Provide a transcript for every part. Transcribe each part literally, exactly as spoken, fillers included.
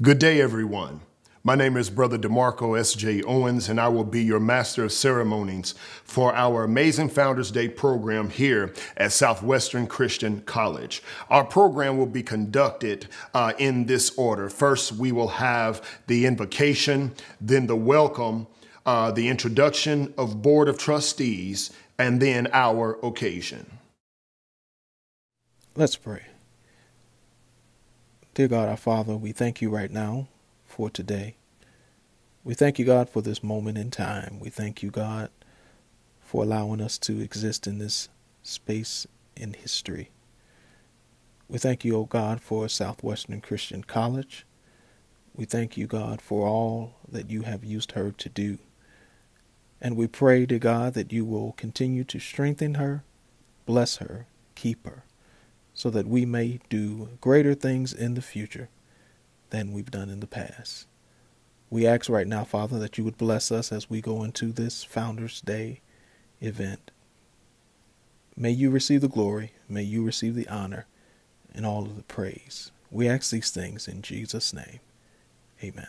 Good day, everyone. My name is Brother DeMarcco S J Owens, and I will be your Master of Ceremonies for our amazing Founders Day program here at Southwestern Christian College. Our program will be conducted uh, in this order. First, we will have the invocation, then the welcome, uh, the introduction of Board of Trustees, and then our occasion. Let's pray. Dear God, our Father, we thank you right now for today. We thank you, God, for this moment in time. We thank you, God, for allowing us to exist in this space in history. We thank you, O God, for Southwestern Christian College. We thank you, God, for all that you have used her to do. And we pray, dear God, that you will continue to strengthen her, bless her, keep her, so that we may do greater things in the future than we've done in the past. We ask right now, Father, that you would bless us as we go into this Founders Day event. May you receive the glory, may you receive the honor, and all of the praise. We ask these things in Jesus' name. Amen.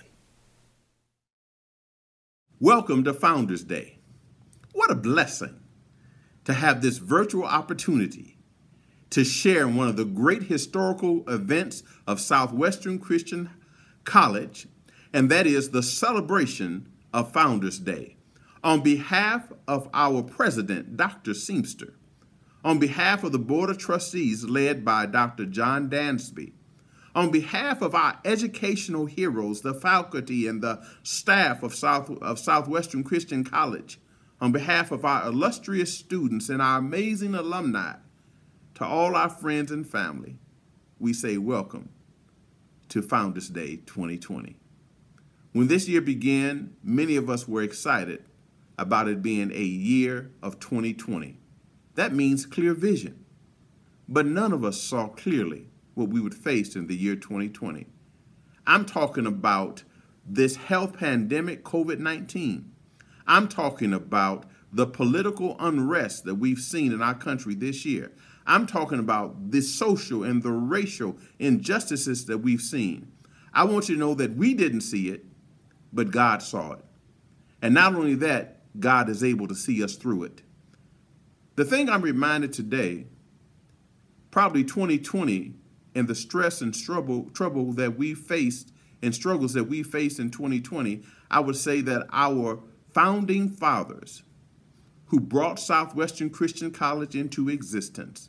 Welcome to Founders Day. What a blessing to have this virtual opportunity to share in one of the great historical events of Southwestern Christian College, and that is the celebration of Founders Day. On behalf of our president, Doctor Seamster, on behalf of the Board of Trustees led by Doctor John Dansby, on behalf of our educational heroes, the faculty and the staff of, South, of Southwestern Christian College, on behalf of our illustrious students and our amazing alumni, to all our friends and family, we say welcome to Founders Day twenty twenty. When this year began, many of us were excited about it being a year of twenty twenty. That means clear vision. But none of us saw clearly what we would face in the year twenty twenty. I'm talking about this health pandemic, COVID nineteen. I'm talking about the political unrest that we've seen in our country this year. I'm talking about the social and the racial injustices that we've seen. I want you to know that we didn't see it, but God saw it. And not only that, God is able to see us through it. The thing I'm reminded today, probably twenty twenty, and the stress and trouble, trouble that we faced and struggles that we faced in twenty twenty, I would say that our founding fathers who brought Southwestern Christian College into existence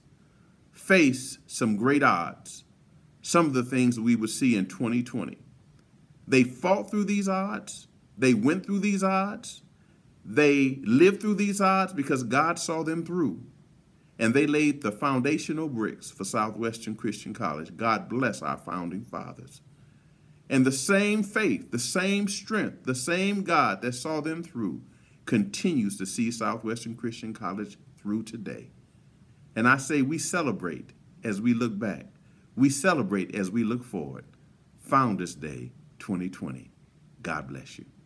face some great odds, some of the things that we would see in twenty twenty. They fought through these odds. They went through these odds. They lived through these odds because God saw them through. And they laid the foundational bricks for Southwestern Christian College. God bless our founding fathers. And the same faith, the same strength, the same God that saw them through continues to see Southwestern Christian College through today. And I say we celebrate as we look back. We celebrate as we look forward. Founders Day twenty twenty. God bless you.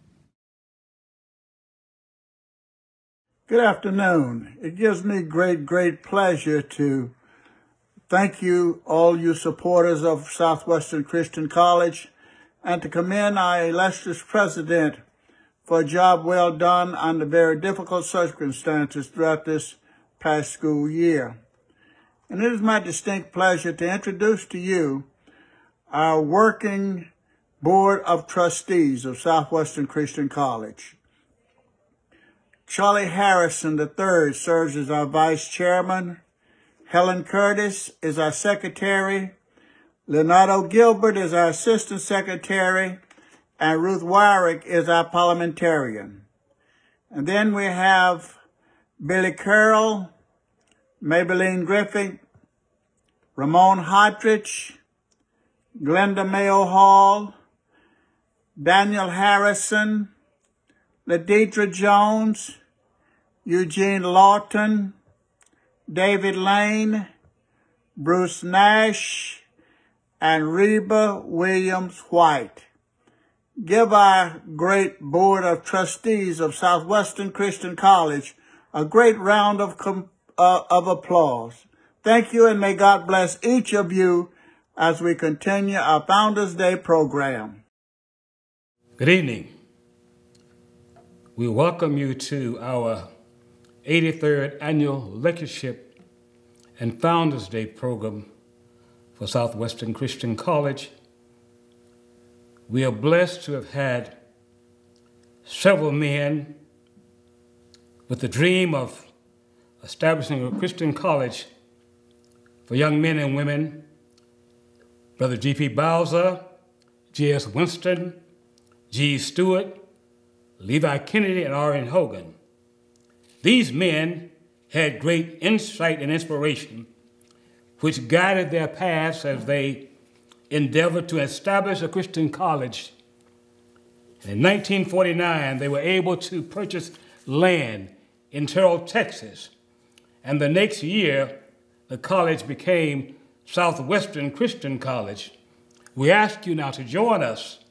Good afternoon. It gives me great, great pleasure to thank you, all you supporters of Southwestern Christian College, and to commend our illustrious president for a job well done under very difficult circumstances throughout this past school year. And it is my distinct pleasure to introduce to you our working Board of Trustees of Southwestern Christian College. Charlie Harrison the third serves as our vice chairman. Helen Curtis is our secretary. Leonardo Gilbert is our assistant secretary. And Ruth Wyrick is our parliamentarian. And then we have Billy Carroll, Maybelline Griffith, Ramon Hodridge, Glenda Mayo Hall, Daniel Harrison, Ladidra Jones, Eugene Lawton, David Lane, Bruce Nash, and Reba Williams White. Give our great Board of Trustees of Southwestern Christian College a great round of, uh, of applause. Thank you, and may God bless each of you as we continue our Founders Day program. Good evening. We welcome you to our eighty-third Annual Lectureship and Founders Day program for Southwestern Christian College. We are blessed to have had several men with the dream of establishing a Christian college for young men and women. Brother G P Bowser, J S Winston, G. Stewart, Levi Kennedy, and R N Hogan. These men had great insight and inspiration, which guided their paths as they endeavored to establish a Christian college. In nineteen forty-nine, they were able to purchase land in Terrell, Texas, and the next year, the college became Southwestern Christian College. We ask you now to join us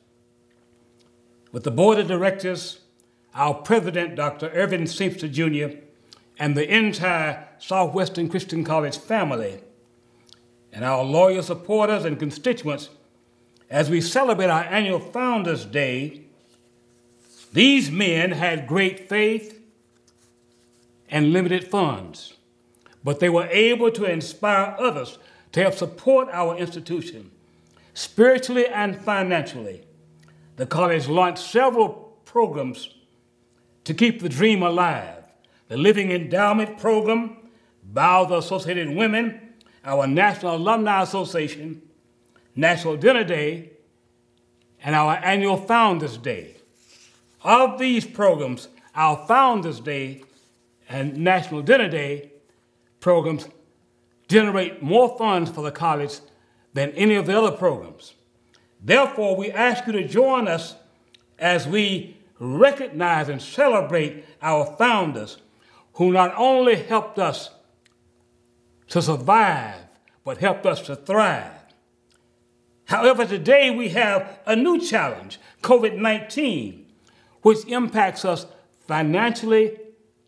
with the board of directors, our president, Doctor Irvin Seamster, Junior, and the entire Southwestern Christian College family, and our loyal supporters and constituents as we celebrate our annual Founders Day. These men had great faith and limited funds, but they were able to inspire others to help support our institution spiritually and financially. The college launched several programs to keep the dream alive: the Living Endowment Program, Bowser Associated Women, our National Alumni Association, National Dinner Day, and our annual Founders Day. Of these programs, our Founders Day and National Dinner Day programs generate more funds for the college than any of the other programs. Therefore, we ask you to join us as we recognize and celebrate our founders who not only helped us to survive, but helped us to thrive. However, today we have a new challenge, COVID nineteen, which impacts us financially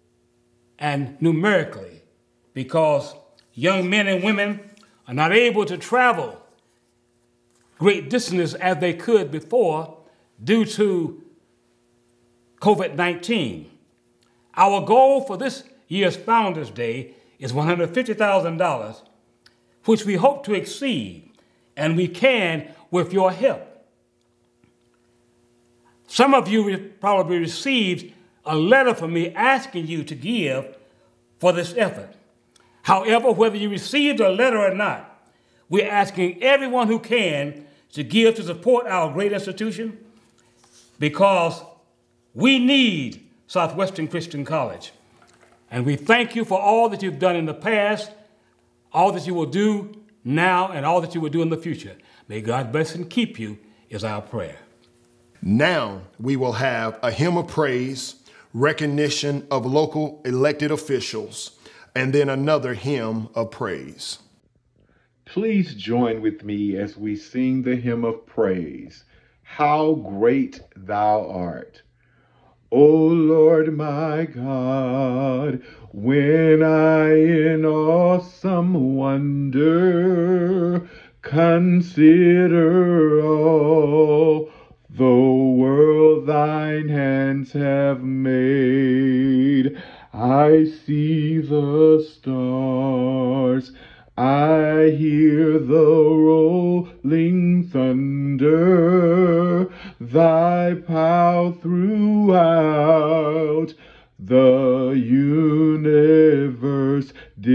and numerically, because young men and women are not able to travel great distances as they could before due to COVID nineteen. Our goal for this year's Founders Day is one hundred fifty thousand dollars, which we hope to exceed, and we can with your help. Some of you probably received a letter from me asking you to give for this effort. However, whether you received a letter or not, we're asking everyone who can to give to support our great institution, because we need Southwestern Christian College. And we thank you for all that you've done in the past, all that you will do now, and all that you will do in the future. May God bless and keep you is our prayer. Now we will have a hymn of praise, recognition of local elected officials, and then another hymn of praise. Please join with me as we sing the hymn of praise, How Great Thou Art. O Lord my God, when I in awesome wonder consider all the world thine hands have made, I see the stars, I hear the rolling thunder, thy power throughout the universe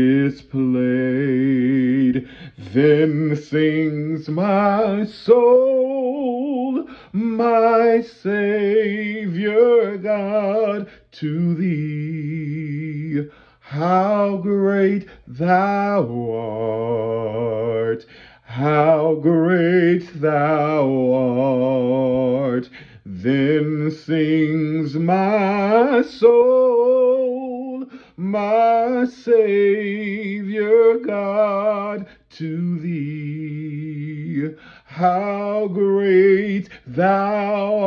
displayed. Then sings my soul, my Savior God, to thee. How great thou art, how great thou art. Then sings my soul, my Savior God, to thee. How great thou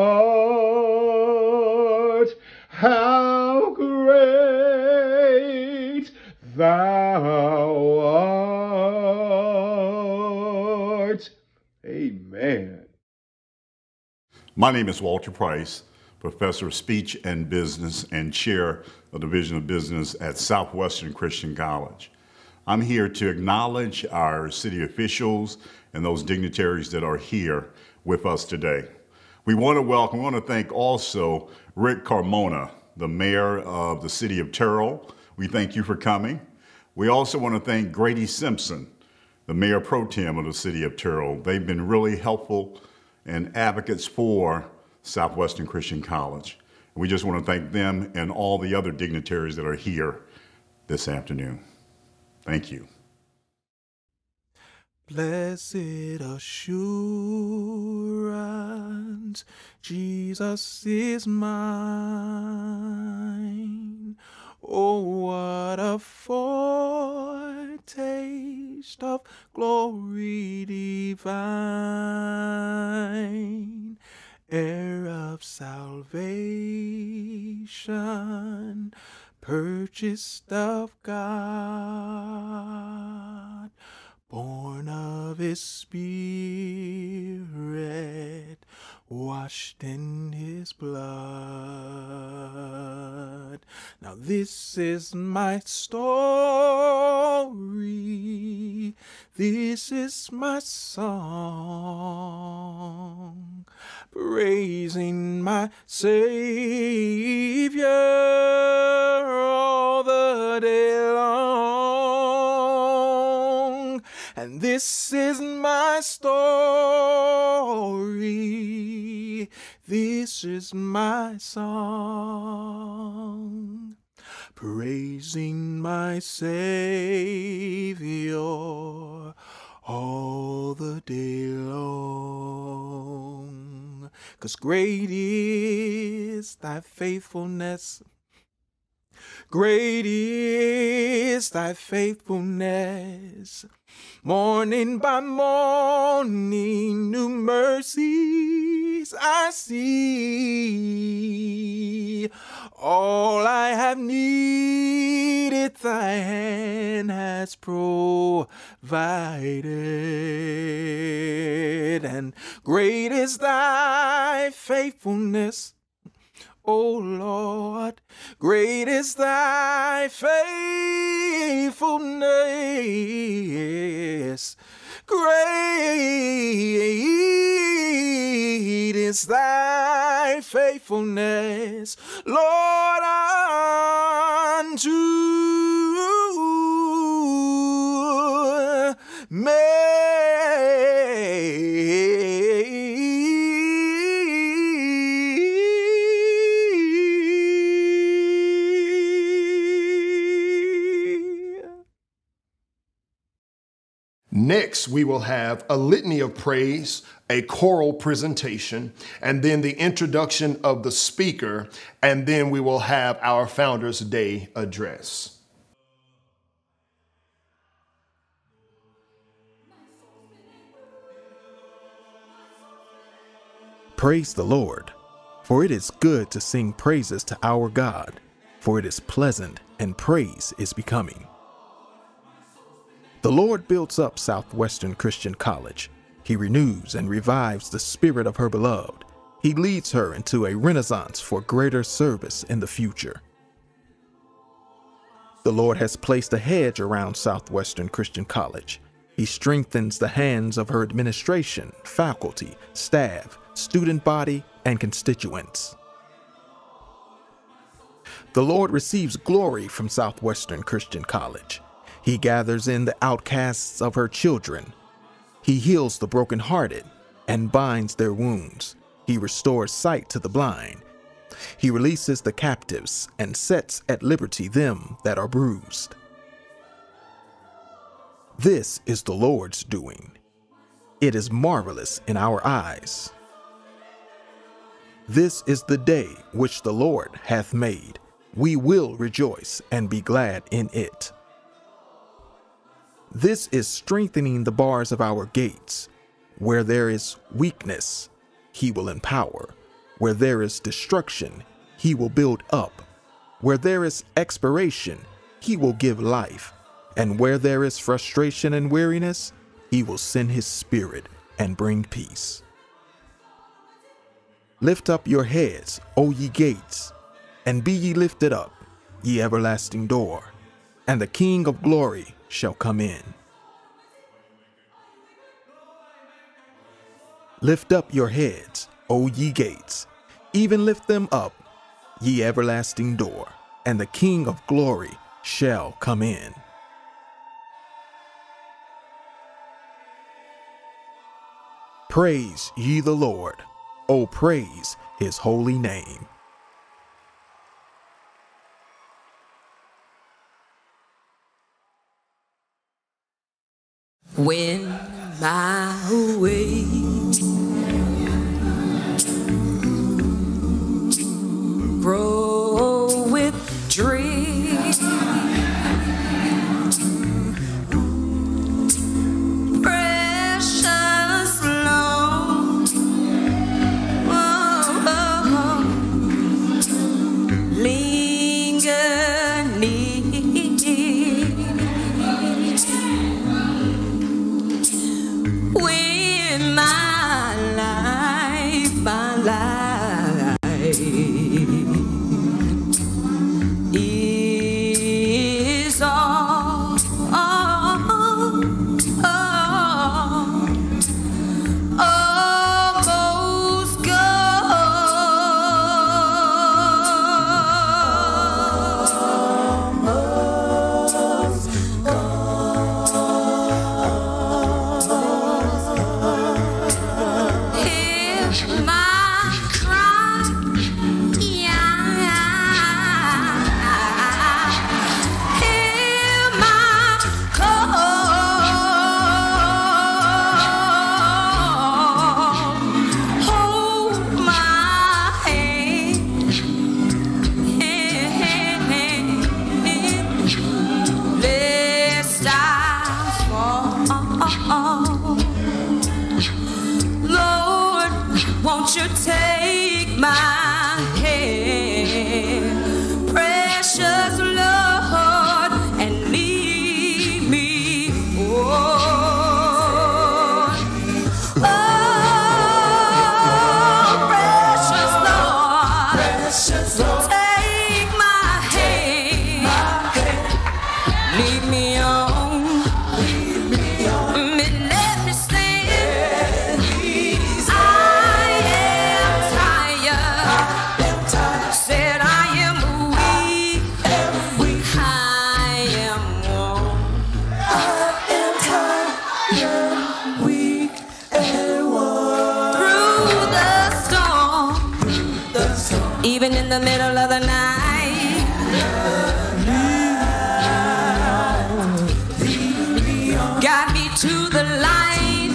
art, how great thou art. Amen. My name is Walter Price, Professor of Speech and Business and Chair of the Division of Business at Southwestern Christian College. I'm here to acknowledge our city officials and those dignitaries that are here with us today. We want to welcome, we want to thank also Rick Carmona, the mayor of the City of Terrell. We thank you for coming. We also want to thank Grady Simpson, the mayor pro tem of the City of Terrell. They've been really helpful and advocates for Southwestern Christian College. We just want to thank them and all the other dignitaries that are here this afternoon. Thank you. Blessed assurance, Jesus is mine. Oh, what a foretaste of glory divine, heir of salvation, purchased of God, born of his Spirit, washed in his blood. Now this is my story, this is my song, praising my Savior all the day long. And this is my story, this is my song, praising my Savior all the day long. 'Cause great is thy faithfulness, great is thy faithfulness. Morning by morning, new mercies I see. All I have needed, thy hand has provided. And great is thy faithfulness, O Lord, great is thy faithfulness. Great is thy faithfulness, Lord, unto me. Next, we will have a litany of praise, a choral presentation, and then the introduction of the speaker, and then we will have our Founders Day address. Praise the Lord, for it is good to sing praises to our God, for it is pleasant and praise is becoming. The Lord builds up Southwestern Christian College. He renews and revives the spirit of her beloved. He leads her into a renaissance for greater service in the future. The Lord has placed a hedge around Southwestern Christian College. He strengthens the hands of her administration, faculty, staff, student body, and constituents. The Lord receives glory from Southwestern Christian College. He gathers in the outcasts of her children. He heals the brokenhearted and binds their wounds. He restores sight to the blind. He releases the captives and sets at liberty them that are bruised. This is the Lord's doing. It is marvelous in our eyes. This is the day which the Lord hath made. We will rejoice and be glad in it. This is strengthening the bars of our gates. Where there is weakness, he will empower. Where there is destruction, he will build up. Where there is expiration, he will give life. And where there is frustration and weariness, he will send his spirit and bring peace. Lift up your heads, O ye gates, and be ye lifted up, ye everlasting door, and the King of glory shall come in. Lift up your heads, O ye gates, even lift them up, ye everlasting door, and the King of glory shall come in. Praise ye the Lord, O praise his holy name. When my way grow with dreams, precious long, oh, oh, oh, linger near. When my life, my life is all, all, all, almost won't you take my hand, precious Lord, and lead me on. Oh, precious Lord, precious Lord, take my hand, my hand. Lead me on. Lead me on. Let me stand. I am tired. Said I am weak. weak. I am worn. I am tired, weak, and worn. Through the storm, the storm. Even in the middle of the night. Got me to the light.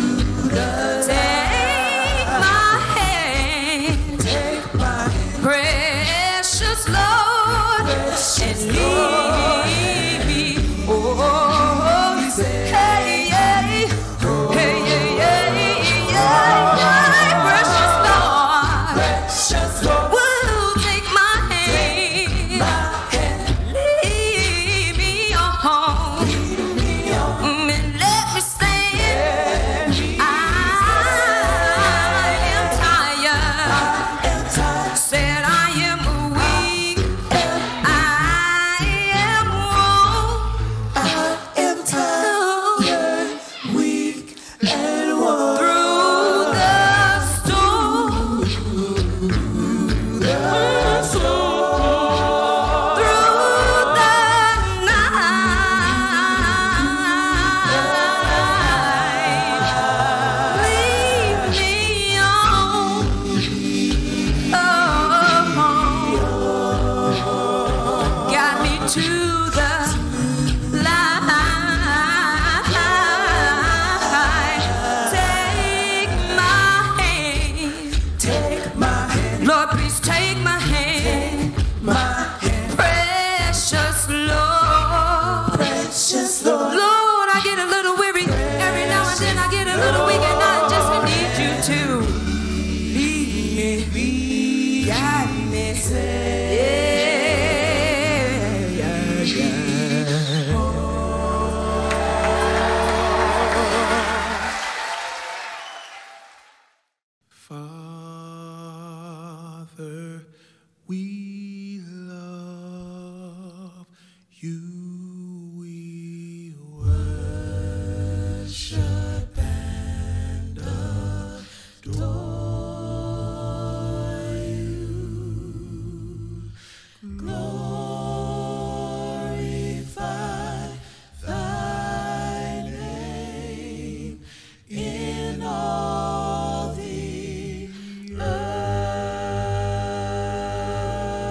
Take my hand, take my hand. Precious Lord, and lead me. Oh, hey, yeah, hey, yeah, yeah, yeah, precious Lord, precious Lord, will take my hand, my hand. Lead me on. Father, Father, we love you. We worship and adore you. Glorify thy name in all the earth.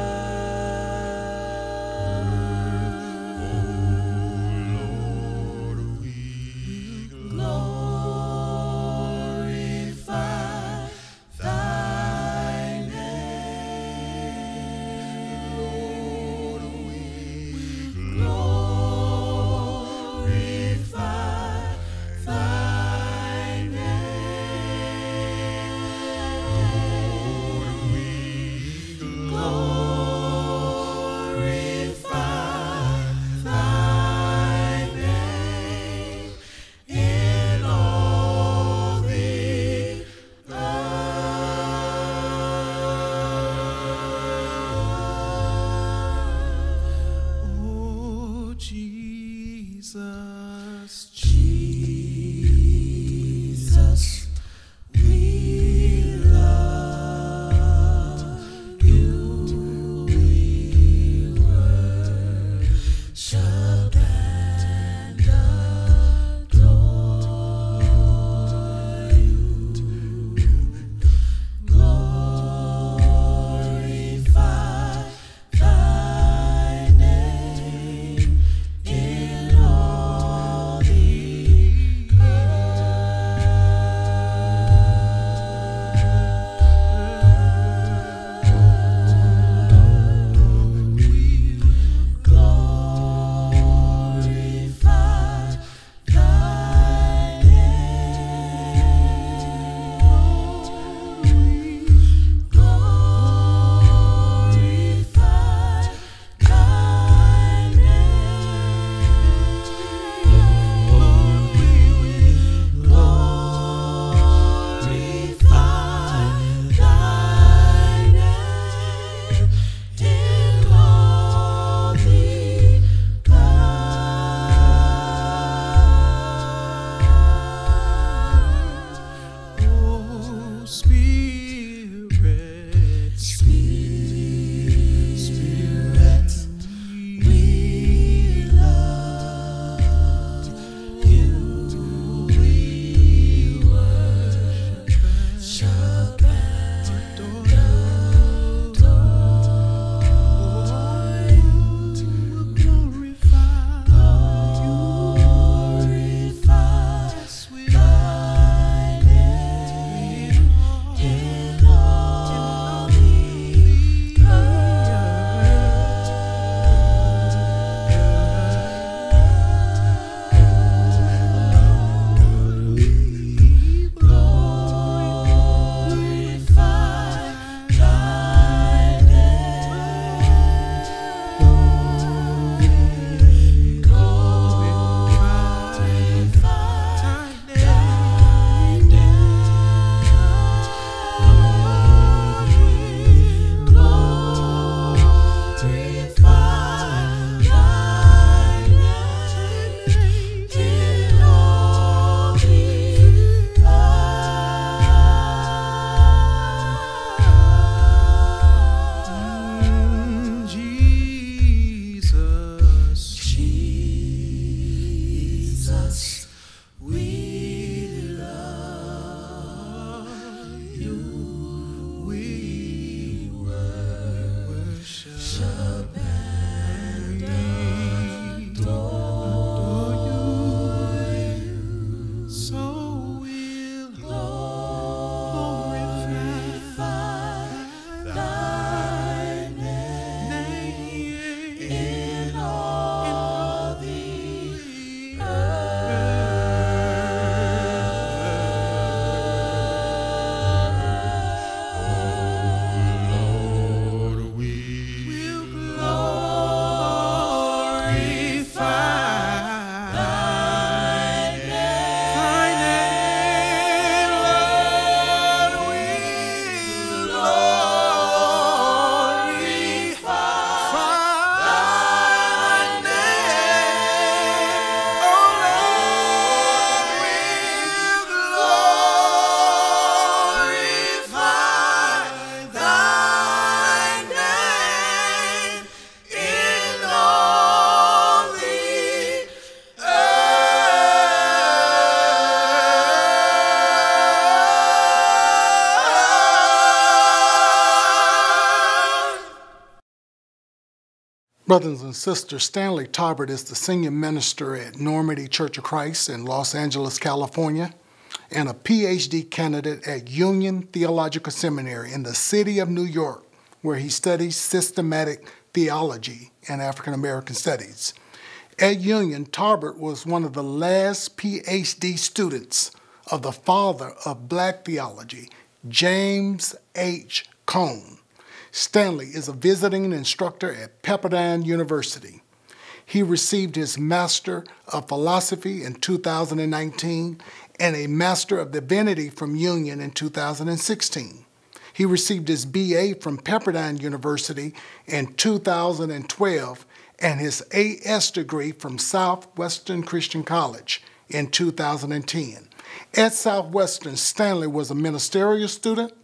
Brothers and sisters, Stanley Talbert is the senior minister at Normandy Church of Christ in Los Angeles, California, and a P H D candidate at Union Theological Seminary in the city of New York, where he studies systematic theology and African American studies. At Union, Talbert was one of the last P H D students of the father of black theology, James H. Cone. Stanley is a visiting instructor at Pepperdine University. He received his Master of Philosophy in two thousand nineteen and a Master of Divinity from Union in two thousand sixteen. He received his B A from Pepperdine University in two thousand twelve and his A S degree from Southwestern Christian College in two thousand ten. At Southwestern, Stanley was a ministerial student,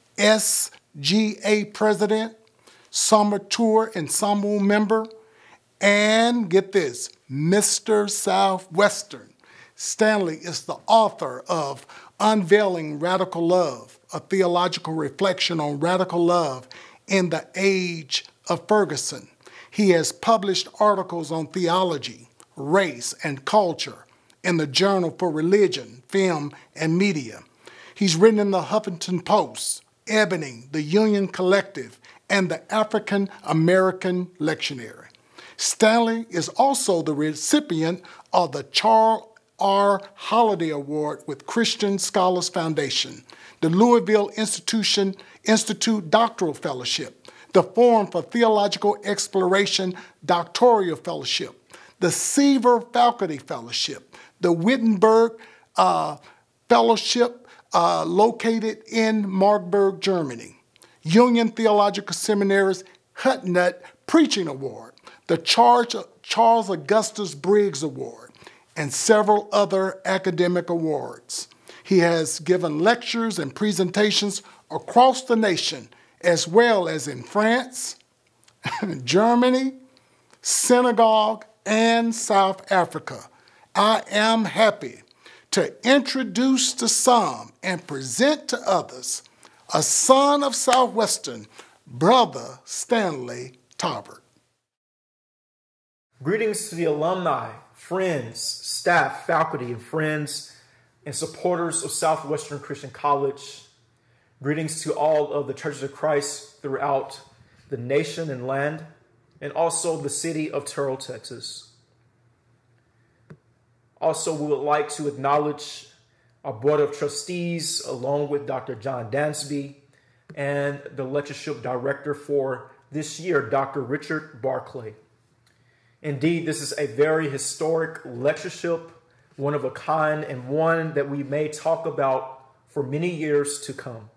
S G A president, summer tour ensemble member, and get this, Mister Southwestern. Stanley is the author of Unveiling Radical Love, a theological reflection on radical love in the age of Ferguson. He has published articles on theology, race, and culture in the Journal for Religion, Film, and Media. He's written in the Huffington Post, Ebony, the Union Collective, and the African American Lectionary. Stanley is also the recipient of the Charles R. Holiday Award with Christian Scholars Foundation, the Louisville Institution Institute Doctoral Fellowship, the Forum for Theological Exploration Doctoral Fellowship, the Seaver Faculty Fellowship, the Wittenberg uh, Fellowship uh, located in Marburg, Germany, Union Theological Seminary's Hutnut Preaching Award, the Charles Augustus Briggs Award, and several other academic awards. He has given lectures and presentations across the nation, as well as in France, Germany, Senegal, and South Africa. I am happy to introduce to some and present to others a son of Southwestern, Brother Stanley Talbert. Greetings to the alumni, friends, staff, faculty, and friends, and supporters of Southwestern Christian College. Greetings to all of the churches of Christ throughout the nation and land, and also the city of Terrell, Texas. Also, we would like to acknowledge our Board of Trustees, along with Doctor John Dansby, and the lectureship director for this year, Doctor Richard Barclay. Indeed, this is a very historic lectureship, one of a kind, and one that we may talk about for many years to come.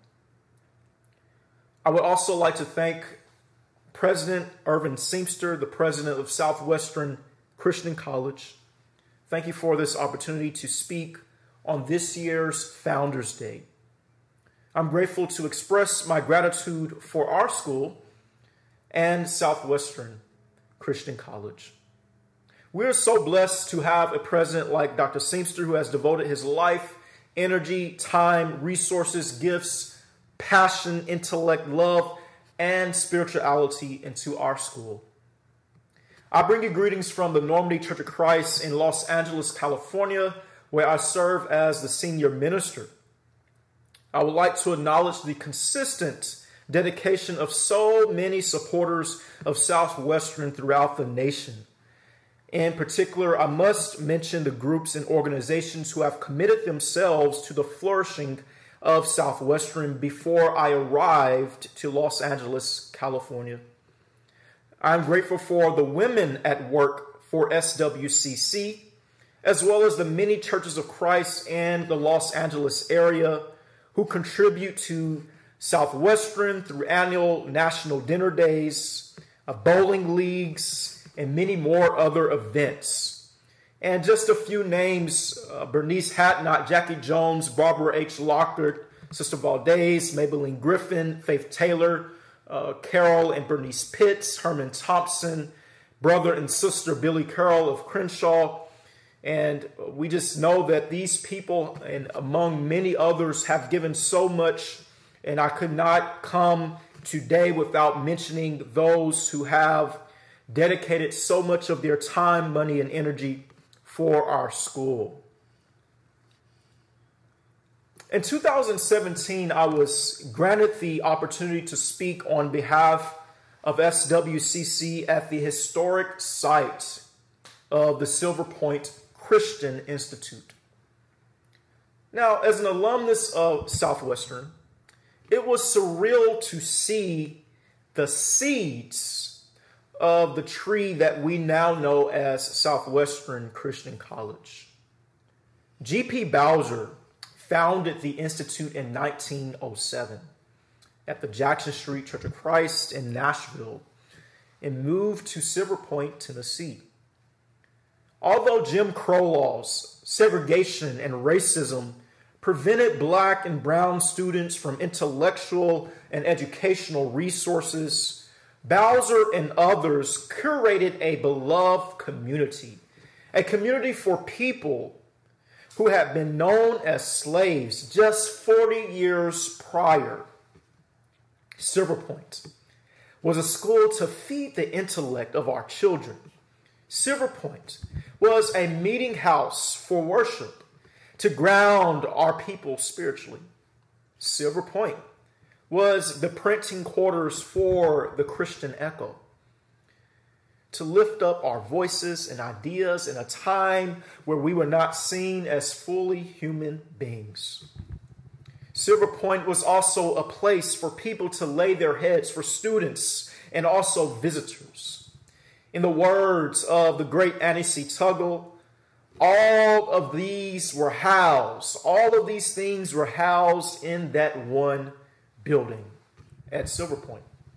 I would also like to thank President Irvin Seamster, the president of Southwestern Christian College. Thank you for this opportunity to speak on this year's Founders Day. I'm grateful to express my gratitude for our school and Southwestern Christian College. We're so blessed to have a president like Doctor Seamster, who has devoted his life, energy, time, resources, gifts, passion, intellect, love, and spirituality into our school. I bring you greetings from the Normandy Church of Christ in Los Angeles, California, where I serve as the senior minister. I would like to acknowledge the consistent dedication of so many supporters of Southwestern throughout the nation. In particular, I must mention the groups and organizations who have committed themselves to the flourishing of Southwestern before I arrived to Los Angeles, California. I'm grateful for the women at work for S W C C, as well as the many churches of Christ in the Los Angeles area who contribute to Southwestern through annual national dinner days, bowling leagues, and many more other events. And just a few names, uh, Bernice Hatnott, Jackie Jones, Barbara H. Lockhart, Sister Valdez, Maybelline Griffin, Faith Taylor, uh, Carol and Bernice Pitts, Herman Thompson, brother and sister Billy Carroll of Crenshaw. And we just know that these people, and among many others, have given so much, and I could not come today without mentioning those who have dedicated so much of their time, money, and energy for our school. In two thousand seventeen, I was granted the opportunity to speak on behalf of S W C C at the historic site of the Silver Point Christian Institute. Now, as an alumnus of Southwestern, it was surreal to see the seeds of the tree that we now know as Southwestern Christian College. G P Bowser founded the Institute in nineteen oh seven at the Jackson Street Church of Christ in Nashville and moved to Silver Point, Tennessee. Although Jim Crow laws, segregation, and racism prevented black and brown students from intellectual and educational resources, Bowser and others curated a beloved community, a community for people who had been known as slaves just forty years prior. Silver Point was a school to feed the intellect of our children. Silver Point was a meeting house for worship to ground our people spiritually. Silver Point was the printing quarters for the Christian Echo, to lift up our voices and ideas in a time where we were not seen as fully human beings. Silver Point was also a place for people to lay their heads, for students and also visitors. In the words of the great Annie C. Tuggle, all of these were housed, all of these things were housed in that one building at Silver Point.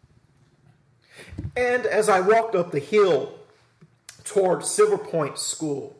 And as I walked up the hill toward Silver Point School,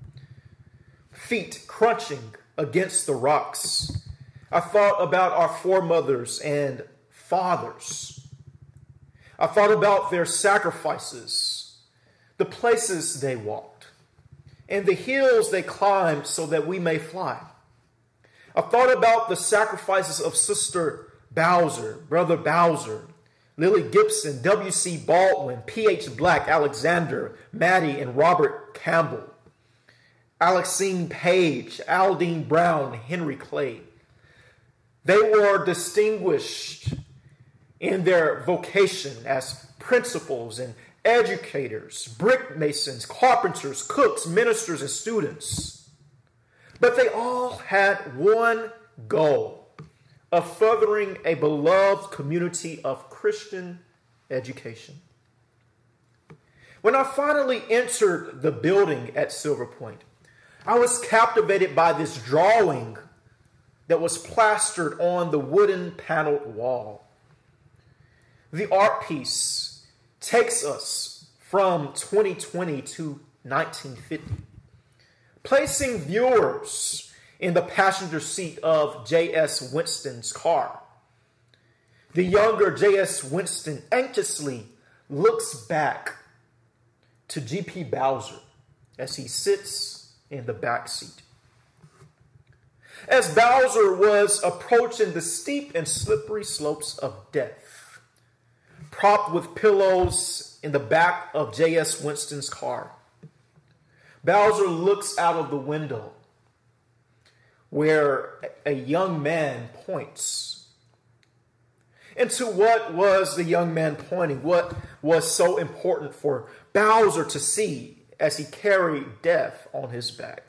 feet crunching against the rocks, I thought about our foremothers and fathers. I thought about their sacrifices, the places they walked, and the hills they climbed so that we may fly. I thought about the sacrifices of Sister Bowser, Brother Bowser, Lily Gibson, W C Baldwin, P H Black, Alexander, Maddie, and Robert Campbell, Alexine Page, Aldine Brown, Henry Clay. They were distinguished in their vocation as principals and educators, brick masons, carpenters, cooks, ministers, and students. But they all had one goal of furthering a beloved community of Christian education. When I finally entered the building at Silver Point, I was captivated by this drawing that was plastered on the wooden paneled wall. The art piece takes us from twenty twenty to nineteen fifty, placing viewers in the passenger seat of J S Winston's car. The younger J S Winston anxiously looks back to G P Bowser as he sits in the back seat. As Bowser was approaching the steep and slippery slopes of death, propped with pillows in the back of J S Winston's car, Bowser looks out of the window where a young man points. And to what was the young man pointing? What was so important for Bowser to see as he carried death on his back?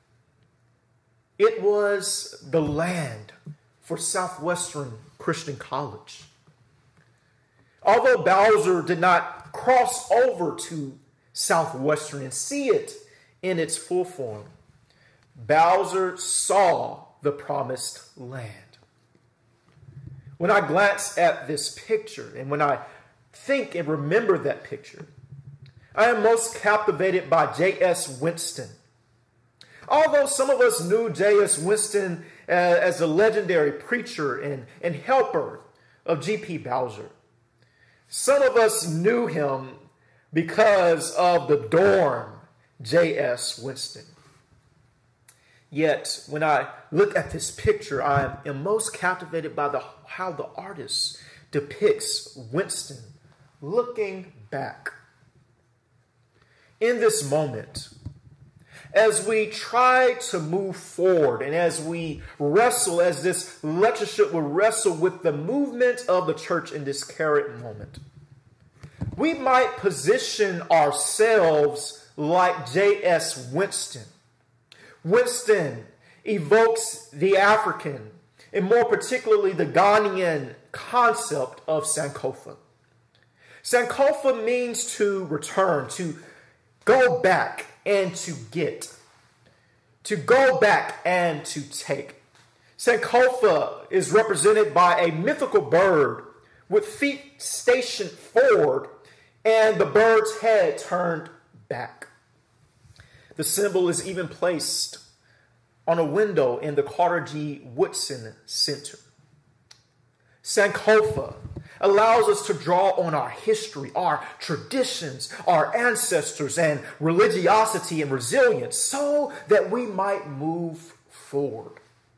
It was the land for Southwestern Christian College. Although Bowser did not cross over to Southwestern and see it in its full form, Bowser saw the promised land. When I glance at this picture and when I think and remember that picture, I am most captivated by J S Winston. Although some of us knew J S Winston uh, as a legendary preacher and, and helper of G P Bowser, some of us knew him because of the dorm J S Winston. Yet, when I look at this picture, I am most captivated by the, how the artist depicts Winston looking back in this moment, as we try to move forward and as we wrestle, as this lectureship will wrestle with the movement of the church in this current moment, we might position ourselves like J S Winston. Winston evokes the African, and more particularly the Ghanaian concept of Sankofa. Sankofa means to return, to go back and to get, to go back and to take. Sankofa is represented by a mythical bird with feet stationed forward and the bird's head turned back. The symbol is even placed on a window in the Carter G. Woodson Center. Sankofa allows us to draw on our history, our traditions, our ancestors, and religiosity and resilience so that we might move forward.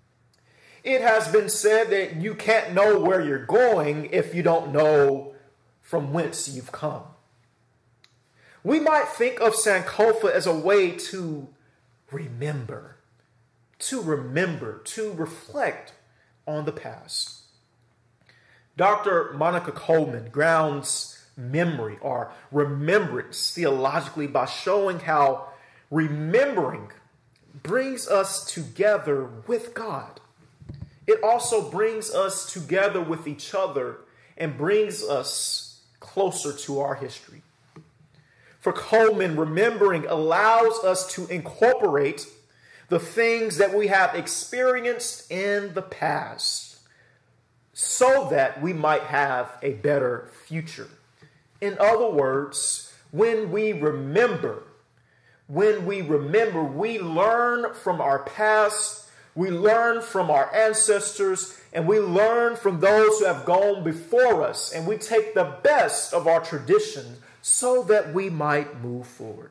It has been said that you can't know where you're going if you don't know from whence you've come. We might think of Sankofa as a way to remember, to remember, to reflect on the past. Doctor Monica Coleman grounds memory or remembrance theologically by showing how remembering brings us together with God. It also brings us together with each other and brings us closer to our history. For Coleman, remembering allows us to incorporate the things that we have experienced in the past so that we might have a better future. In other words, when we remember, when we remember, we learn from our past, we learn from our ancestors, and we learn from those who have gone before us, and we take the best of our traditions so that we might move forward.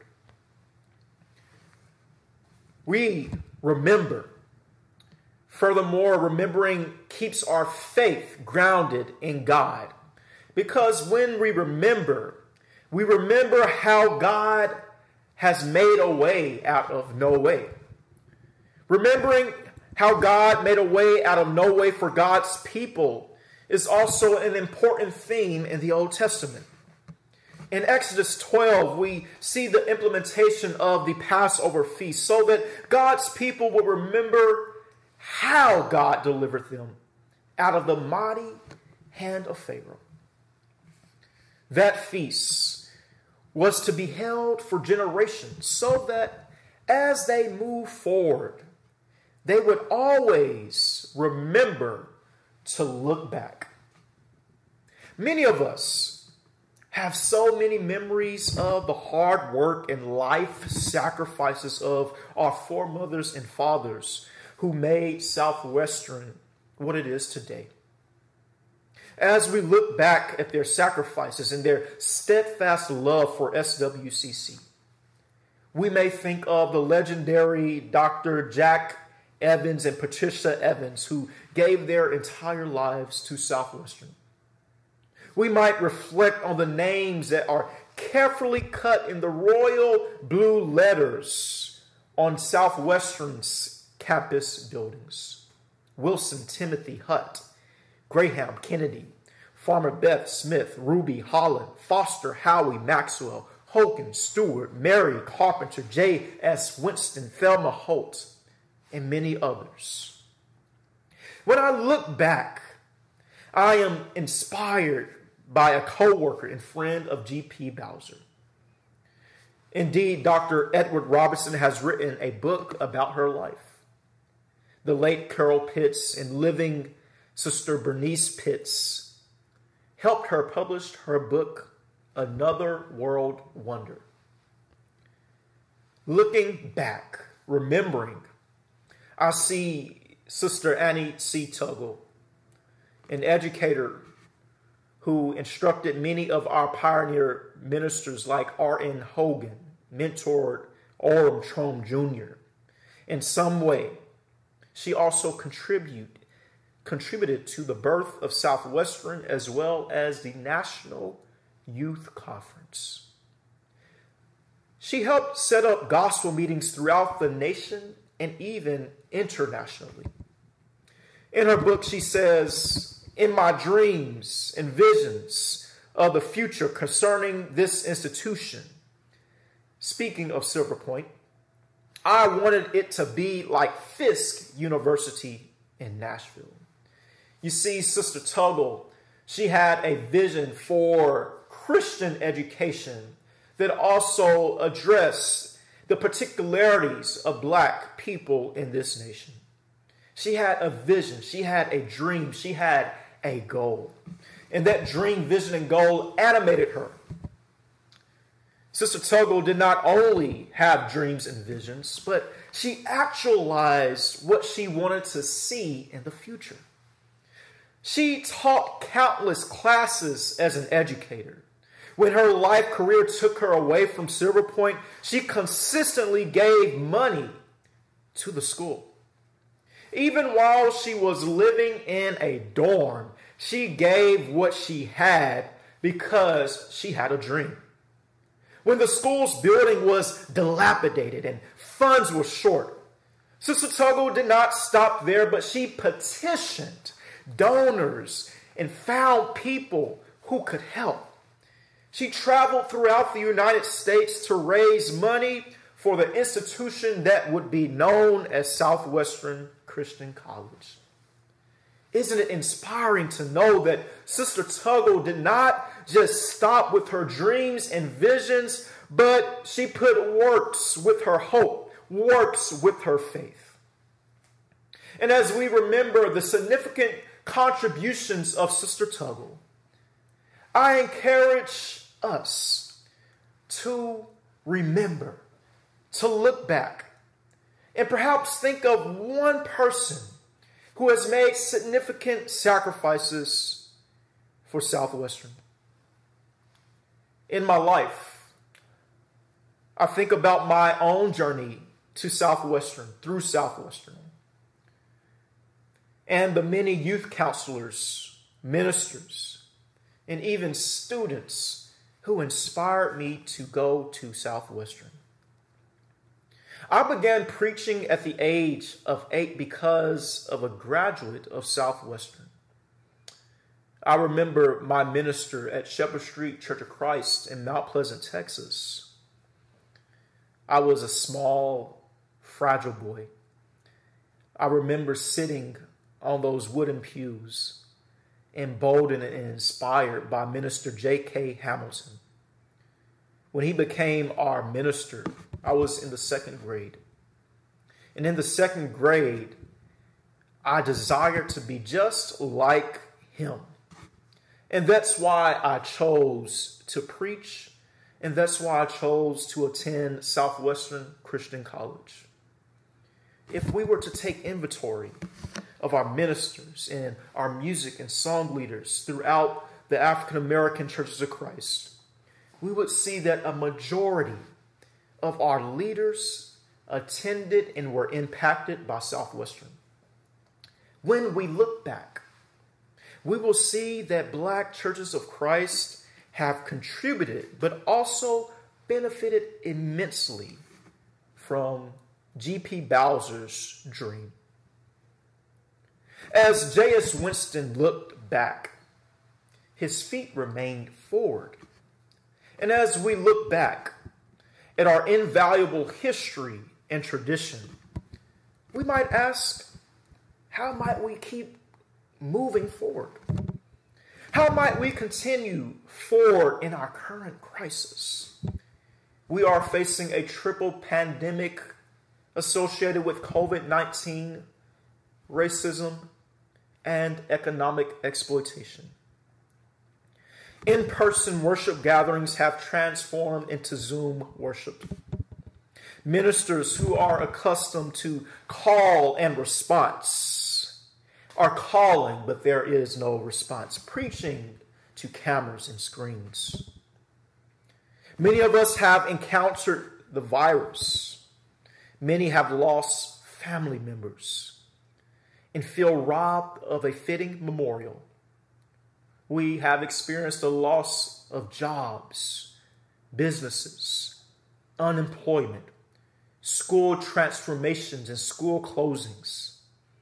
We remember. Furthermore, remembering keeps our faith grounded in God. Because when we remember, we remember how God has made a way out of no way. Remembering how God made a way out of no way for God's people is also an important theme in the Old Testament. In Exodus twelve, we see the implementation of the Passover feast so that God's people will remember how God delivered them out of the mighty hand of Pharaoh. That feast was to be held for generations so that as they move forward, they would always remember to look back. Many of us have so many memories of the hard work and life sacrifices of our foremothers and fathers who made Southwestern what it is today. As we look back at their sacrifices and their steadfast love for S W C C, we may think of the legendary Doctor Jack Evans and Patricia Evans, who gave their entire lives to Southwestern. We might reflect on the names that are carefully cut in the royal blue letters on Southwestern's campus buildings. Wilson Timothy Hutt, Graham Kennedy, Farmer Beth Smith, Ruby Holland, Foster Howie Maxwell, Hogan Stewart, Mary Carpenter, J S Winston, Thelma Holt, and many others. When I look back, I am inspired by a co-worker and friend of G P Bowser. Indeed, Doctor Edward Robertson has written a book about her life. The late Carol Pitts and living Sister Bernice Pitts helped her publish her book, Another World Wonder. Looking back, remembering, I see Sister Annie C. Tuggle, an educator who instructed many of our pioneer ministers like R N Hogan, mentored Orem Trom Junior In some way, she also contribute, contributed to the birth of Southwestern as well as the National Youth Conference. She helped set up gospel meetings throughout the nation and even internationally. In her book, she says, "In my dreams and visions of the future concerning this institution," speaking of Silver Point, "I wanted it to be like Fisk University in Nashville." You see, Sister Tuggle, she had a vision for Christian education that also addressed the particularities of black people in this nation. She had a vision, she had a dream, she had a goal. And that dream, vision, and goal animated her. Sister Tuggle did not only have dreams and visions, but she actualized what she wanted to see in the future. She taught countless classes as an educator. When her life career took her away from Silver Point, she consistently gave money to the school. Even while she was living in a dorm, she gave what she had because she had a dream. When the school's building was dilapidated and funds were short, Sister Tuggle did not stop there, but she petitioned donors and found people who could help. She traveled throughout the United States to raise money for the institution that would be known as Southwestern Christian College. Isn't it inspiring to know that Sister Tuggle did not just stop with her dreams and visions, but she put works with her hope, works with her faith. And as we remember the significant contributions of Sister Tuggle, I encourage us to remember, to look back, and perhaps think of one person who has made significant sacrifices for Southwestern. In my life, I think about my own journey to Southwestern, through Southwestern, and the many youth counselors, ministers, and even students who inspired me to go to Southwestern. I began preaching at the age of eight because of a graduate of Southwestern. I remember my minister at Shepherd Street Church of Christ in Mount Pleasant, Texas. I was a small, fragile boy. I remember sitting on those wooden pews, emboldened and inspired by Minister J K Hamilton. When he became our minister, I was in the second grade. And in the second grade, I desired to be just like him. And that's why I chose to preach, and that's why I chose to attend Southwestern Christian College. If we were to take inventory of our ministers and our music and song leaders throughout the African American Churches of Christ, we would see that a majority of our leaders attended and were impacted by Southwestern. When we look back, we will see that Black Churches of Christ have contributed, but also benefited immensely from G P Bowser's dream. As J S Winston looked back, his feet remained forward. And as we look back at our invaluable history and tradition, we might ask, how might we keep moving forward? How might we continue forward in our current crisis? We are facing a triple pandemic associated with COVID nineteen, racism, and economic exploitation. In-person worship gatherings have transformed into Zoom worship. Ministers who are accustomed to call and response are calling, but there is no response, preaching to cameras and screens. Many of us have encountered the virus. Many have lost family members and feel robbed of a fitting memorial. We have experienced the loss of jobs, businesses, unemployment, school transformations, and school closings.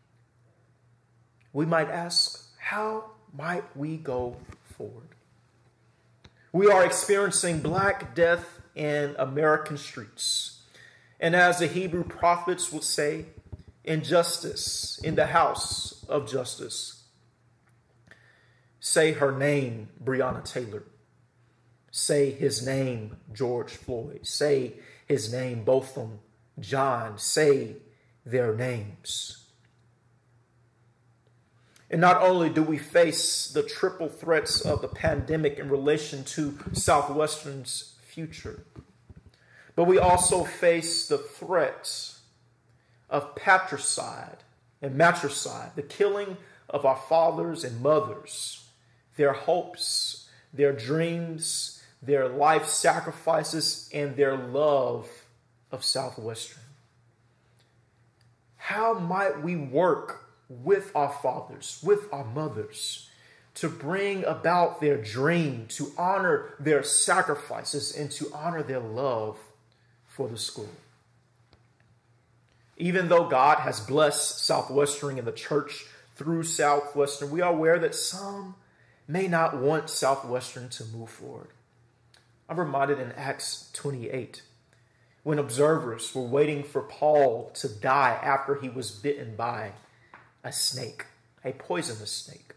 We might ask, how might we go forward? We are experiencing Black death in American streets. And as the Hebrew prophets would say, injustice in the house of justice. Say her name, Breonna Taylor. Say his name, George Floyd. Say his name, Botham John. Say their names. And not only do we face the triple threats of the pandemic in relation to Southwestern's future, but we also face the threats of patricide and matricide, the killing of our fathers and mothers, their hopes, their dreams, their life sacrifices, and their love of Southwestern. How might we work with our fathers, with our mothers, to bring about their dream, to honor their sacrifices, and to honor their love for the school? Even though God has blessed Southwestern and the church through Southwestern, we are aware that some may not want Southwestern to move forward. I'm reminded in Acts twenty-eight, when observers were waiting for Paul to die after he was bitten by a snake, a poisonous snake.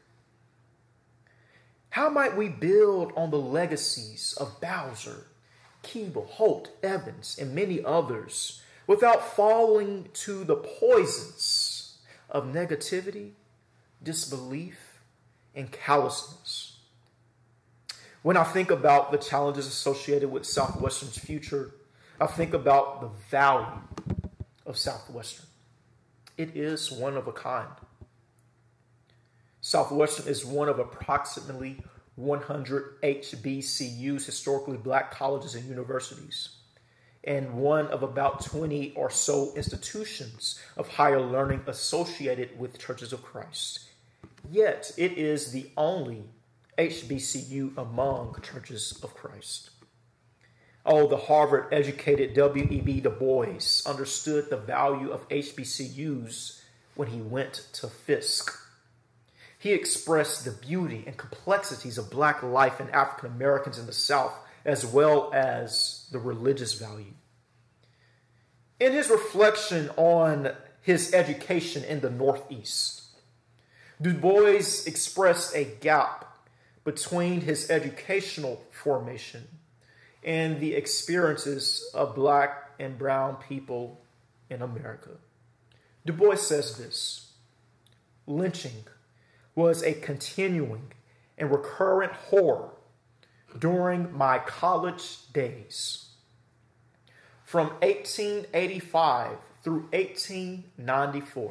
How might we build on the legacies of Bowser, Keeble, Holt, Evans, and many others without falling to the poisons of negativity, disbelief, and callousness? When I think about the challenges associated with Southwestern's future, I think about the value of Southwestern. It is one of a kind. Southwestern is one of approximately one hundred H B C Us, historically Black colleges and universities, and one of about twenty or so institutions of higher learning associated with Churches of Christ. Yet it is the only H B C U among Churches of Christ. Oh, the Harvard-educated W E B Du Bois understood the value of H B C Us when he went to Fisk. He expressed the beauty and complexities of Black life and African Americans in the South, as well as the religious value. In his reflection on his education in the Northeast, Du Bois expressed a gap between his educational formation and the experiences of Black and brown people in America. Du Bois says this: lynching was a continuing and recurrent horror during my college days. From eighteen eighty-five through eighteen ninety-four,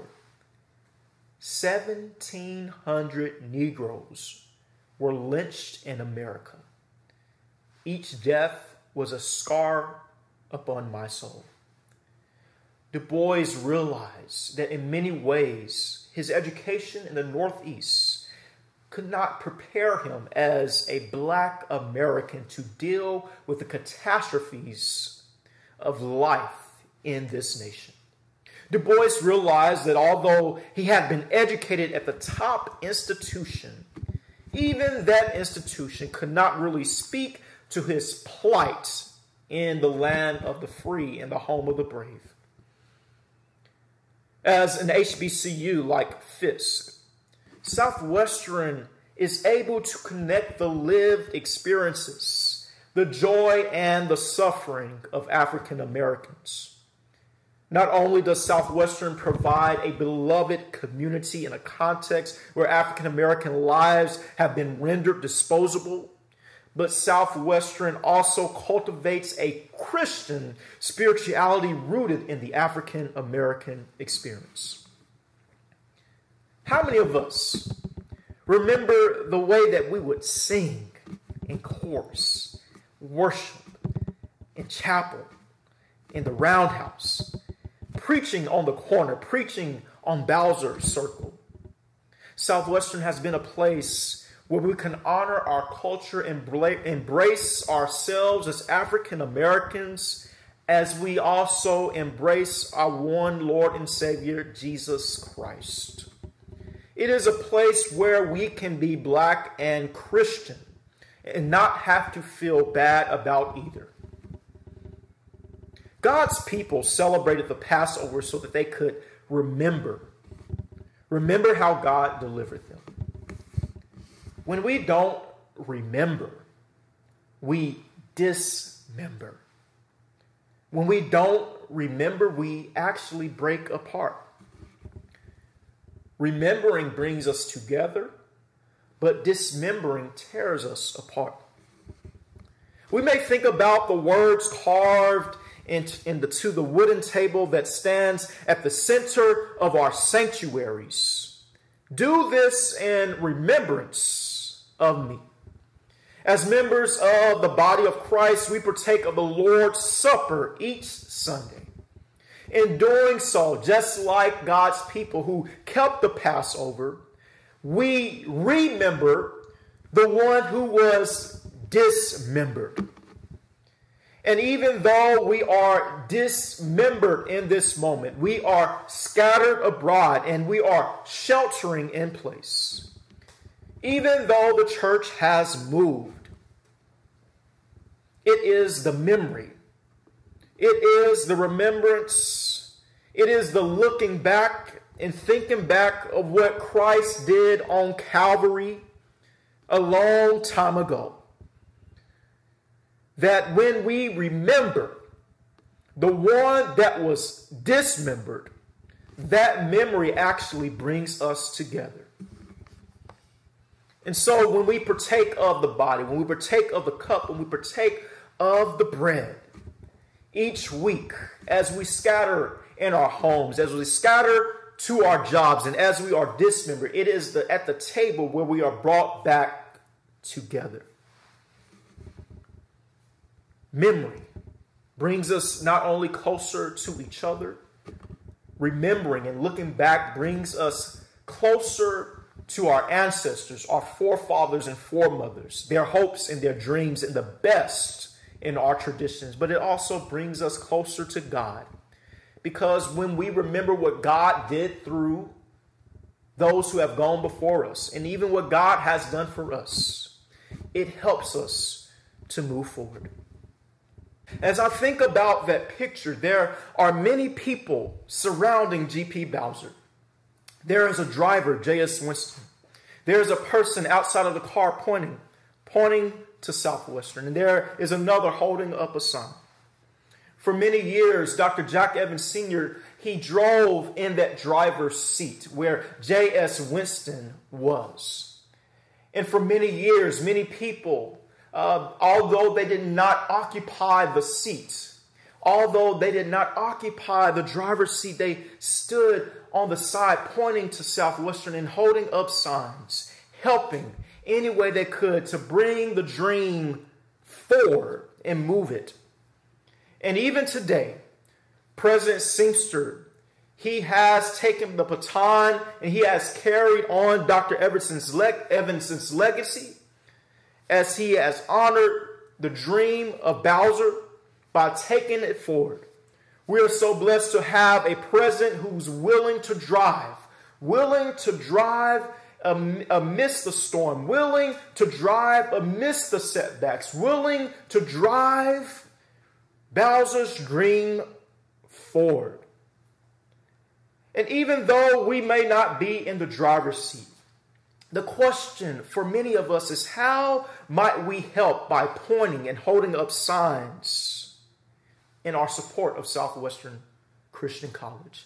seventeen hundred Negroes were lynched in America. Each death was a scar upon my soul. Du Bois realized that in many ways, his education in the Northeast could not prepare him as a Black American to deal with the catastrophes of life in this nation. Du Bois realized that although he had been educated at the top institution, even that institution could not really speak to his plight in the land of the free and the home of the brave. As an H B C U like Fisk, Southwestern is able to connect the lived experiences, the joy and the suffering of African Americans. Not only does Southwestern provide a beloved community in a context where African American lives have been rendered disposable, but Southwestern also cultivates a Christian spirituality rooted in the African American experience. How many of us remember the way that we would sing in chorus, worship, in chapel, in the roundhouse, preaching on the corner, preaching on Bowser Circle? Southwestern has been a place where we can honor our culture, embrace ourselves as African Americans, as we also embrace our one Lord and Savior, Jesus Christ. It is a place where we can be black and Christian and not have to feel bad about either. God's people celebrated the Passover so that they could remember. Remember how God delivered them. When we don't remember, we dismember. When we don't remember, we actually break apart. Remembering brings us together, but dismembering tears us apart. We may think about the words carved into, into the wooden table that stands at the center of our sanctuaries. Do this in remembrance of me. As members of the body of Christ, we partake of the Lord's Supper each Sunday. In doing so, just like God's people who kept the Passover, we remember the one who was dismembered. And even though we are dismembered in this moment, we are scattered abroad and we are sheltering in place. Even though the church has moved, it is the memory. It is the remembrance. It is the looking back and thinking back of what Christ did on Calvary a long time ago. That when we remember the one that was dismembered, that memory actually brings us together. And so when we partake of the body, when we partake of the cup, when we partake of the bread, each week as we scatter in our homes, as we scatter to our jobs, and as we are dismembered, it is the, at the table where we are brought back together. Memory brings us not only closer to each other, remembering and looking back brings us closer to our ancestors, our forefathers and foremothers, their hopes and their dreams and the best in our traditions. But it also brings us closer to God. Because when we remember what God did through those who have gone before us, and even what God has done for us, it helps us to move forward. As I think about that picture, there are many people surrounding G P Bowser. There is a driver, J S Winston. There is a person outside of the car pointing, pointing to Southwestern. And there is another holding up a sign. For many years, Doctor Jack Evans Senior, he drove in that driver's seat where J S Winston was. And for many years, many people, uh, although they did not occupy the seat, although they did not occupy the driver's seat, they stood on the side pointing to Southwestern and holding up signs, helping any way they could to bring the dream forward and move it. And even today, President Seamster, he has taken the baton and he has carried on Doctor Evanson's, leg- Evanson's legacy as he has honored the dream of Bowser by taking it forward. We are so blessed to have a president who's willing to drive, willing to drive amidst the storm, willing to drive amidst the setbacks, willing to drive Bowser's dream forward. And even though we may not be in the driver's seat, the question for many of us is, how might we help by pointing and holding up signs in our support of Southwestern Christian College?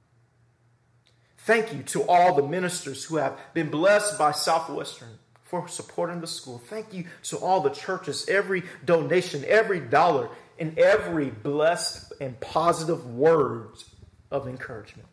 Thank you to all the ministers who have been blessed by Southwestern for supporting the school. Thank you to all the churches, every donation, every dollar, and every blessed and positive word of encouragement.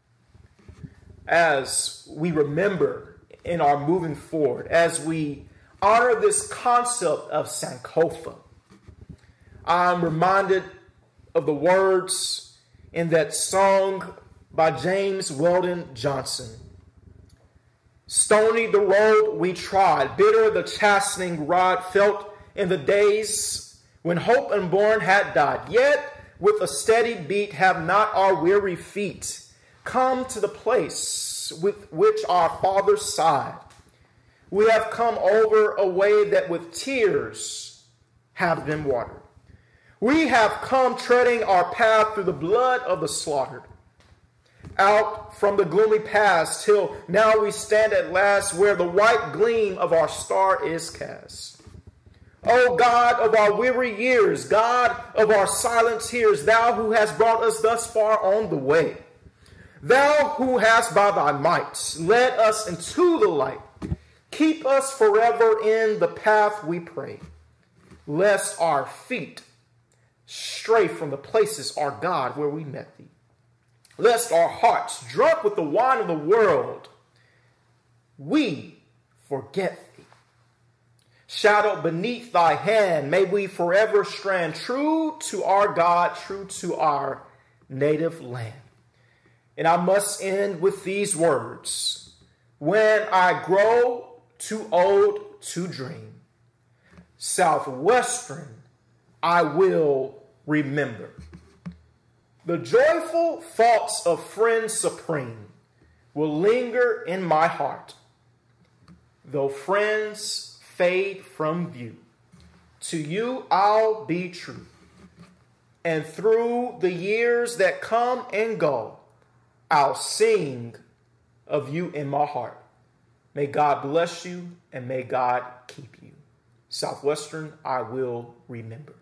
As we remember in our moving forward, as we honor this concept of Sankofa, I'm reminded of the words in that song by James Weldon Johnson. Stony the road we trod, bitter the chastening rod felt in the days when hope unborn had died. Yet with a steady beat, have not our weary feet come to the place with which our fathers sighed. We have come over a way that with tears have been watered. We have come treading our path through the blood of the slaughtered, out from the gloomy past till now we stand at last where the white gleam of our star is cast. O God of our weary years, God of our silent tears, thou who hast brought us thus far on the way, thou who hast by thy might led us into the light, keep us forever in the path, we pray, lest our feet stray from the places, our God, where we met thee. Lest our hearts, drunk with the wine of the world, we forget thee. Shadowed beneath thy hand, may we forever strand true to our God, true to our native land. And I must end with these words. When I grow too old to dream, Southwestern I will remember. The joyful thoughts of friends supreme will linger in my heart. Though friends fade from view, to you I'll be true. And through the years that come and go, I'll sing of you in my heart. May God bless you and may God keep you. Southwestern I will remember.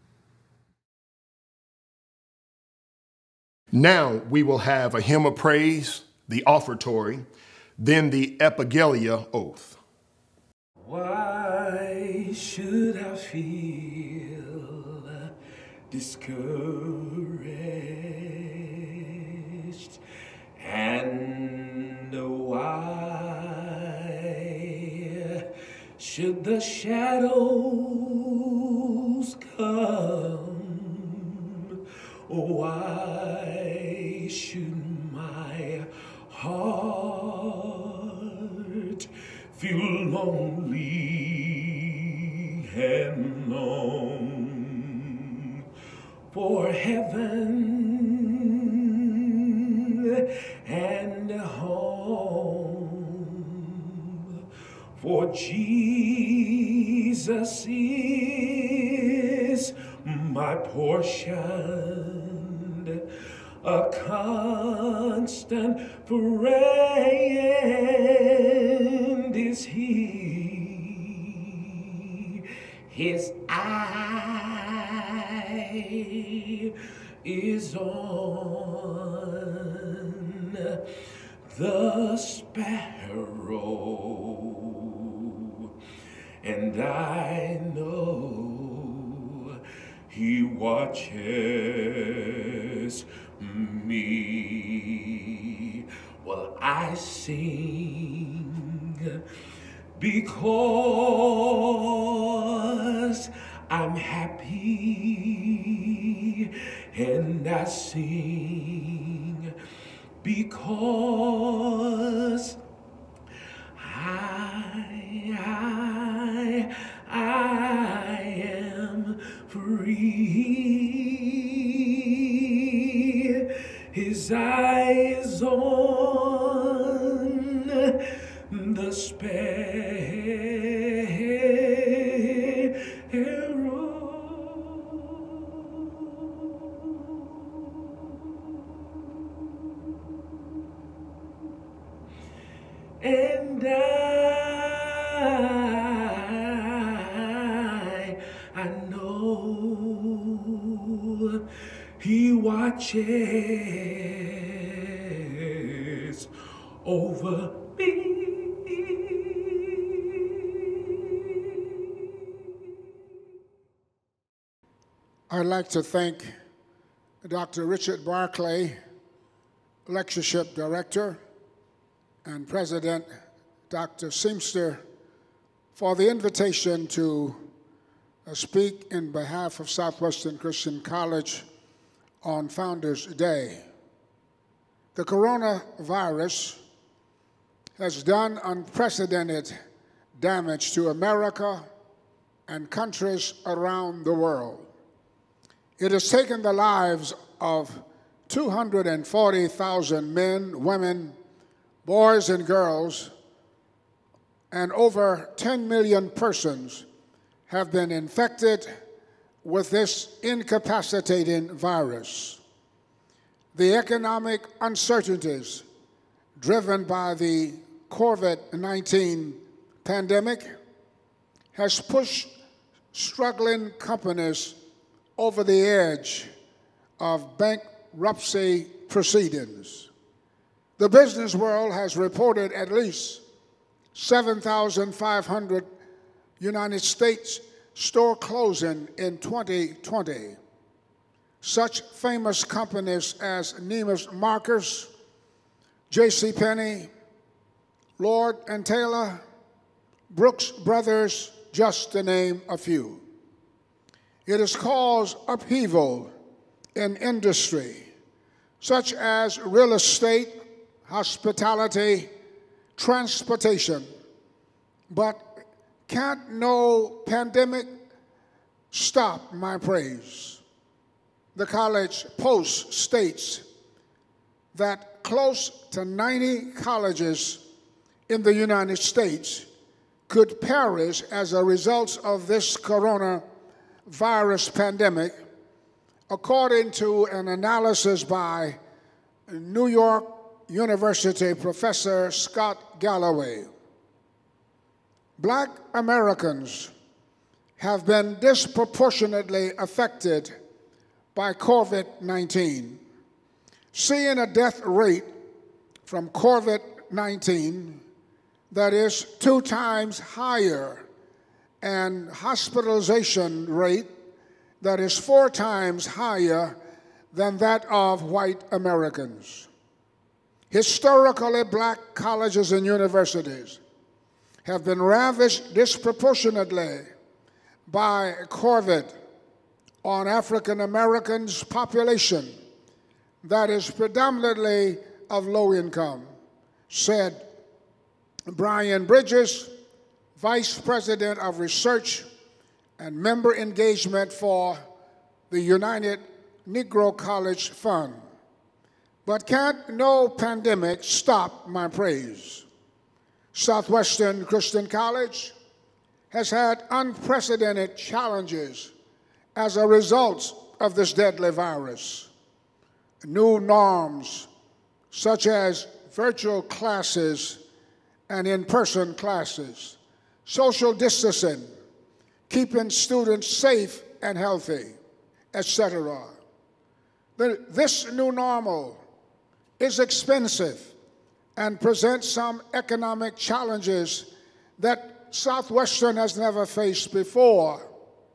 Now we will have a hymn of praise, the Offertory, then the Epaggellia oath. Why should I feel discouraged? And why should the shadows come? Why should my heart feel lonely and long? For heaven and home, for Jesus is my portion, a constant friend is he. His eye is on the sparrow, and I know he watches me. Well, I sing because I'm happy, and I sing because I, I, I am free. His eyes on the sparrow, and I, I know he watches over me. I'd like to thank Doctor Richard Barclay, Lectureship Director, and President Doctor Seamster, for the invitation to uh, speak in behalf of Southwestern Christian College on Founders Day. The coronavirus has done unprecedented damage to America and countries around the world. It has taken the lives of two hundred forty thousand men, women, boys, and girls, and over ten million persons have been infected with this incapacitating virus. The economic uncertainties driven by the COVID nineteen pandemic has pushed struggling companies over the edge of bankruptcy proceedings. The business world has reported at least seven thousand five hundred United States store closing in twenty twenty. Such famous companies as Neiman's Marcus, J C Penney, Lord and Taylor, Brooks Brothers, just to name a few. It has caused upheaval in industry, such as real estate, hospitality, transportation. But can't no pandemic stop my praise? The College Post states that close to ninety colleges in the United States could perish as a result of this coronavirus pandemic, according to an analysis by New York University professor Scott Galloway. Black Americans have been disproportionately affected by COVID nineteen. Seeing a death rate from COVID nineteen that is two times higher and hospitalization rate that is four times higher than that of white Americans. Historically, black colleges and universities have been ravished disproportionately by COVID on African Americans' population that is predominantly of low income, said Brian Bridges, Vice President of Research and Member Engagement for the United Negro College Fund. But can't no pandemic stop my praise? Southwestern Christian College has had unprecedented challenges as a result of this deadly virus. New norms such as virtual classes and in-person classes, social distancing, keeping students safe and healthy, et cetera. This new normal is expensive and presents some economic challenges that Southwestern has never faced before.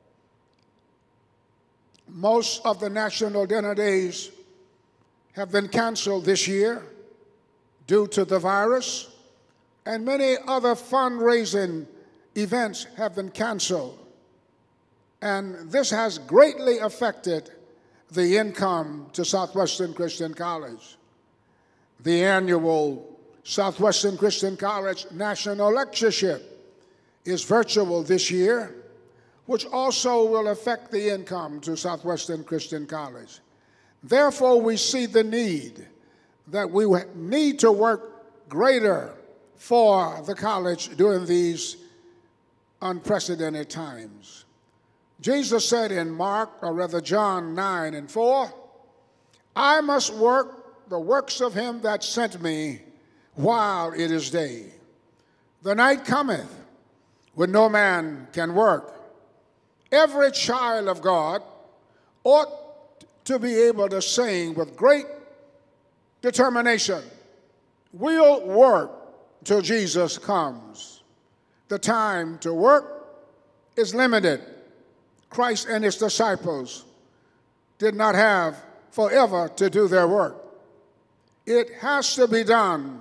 Most of the National Dinner Days have been canceled this year due to the virus, and many other fundraising events have been canceled. And this has greatly affected the income to Southwestern Christian College. The annual Southwestern Christian College National Lectureship is virtual this year, which also will affect the income to Southwestern Christian College. Therefore, we see the need that we need to work greater for the college during these unprecedented times. Jesus said in Mark, or rather John nine and four, I must work the works of him that sent me while it is day. The night cometh when no man can work. Every child of God ought to be able to sing with great determination, we'll work till Jesus comes. The time to work is limited. Christ and his disciples did not have forever to do their work. It has to be done